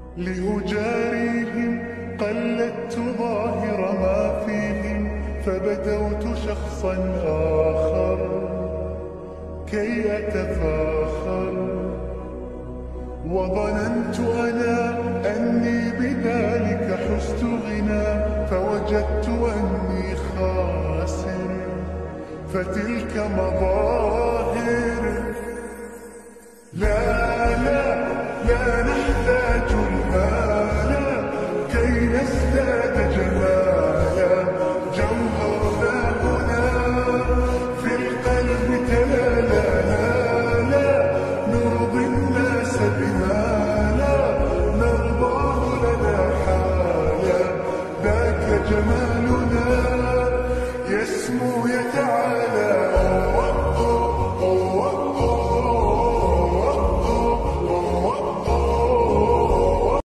لأجاريهم قلدت ظاهر ما فيهم، فبدوت شخصا آخر كي أتفاخر، وظننت أنا أني بذلك حزت غنى، فوجدت أني خاسر، فتلك مظاهر. لا لا لا نحتاج المال كي نزداد جمالا، جوهرنا هنا في القلب تلالا. لا لا نرضي الناس بما لا نرضاه لنا حالا، ذاك جمالنا يسمو يتعالى.